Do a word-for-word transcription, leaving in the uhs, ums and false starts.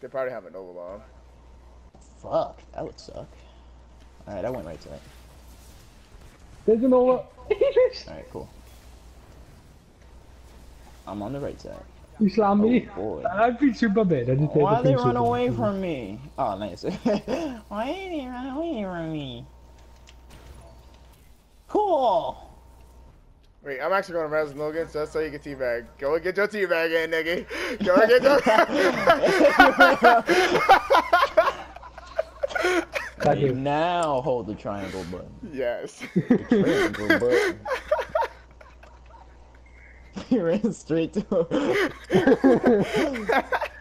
They probably have a Nova Bomb. Fuck, that would suck. Alright, I went right to it. There's an over. Alright, cool. I'm on the right side. You slammed me. Oh, boy. I've been super bad. I just Why they run away from me? Oh, nice. Why did they run away from me? Cool. Wait, I'm actually going to Res Logan, so that's so you can teabag. Go and get your teabag in, nigga. Go and get your. You now hold the triangle button. Yes. The triangle button. You ran straight to him.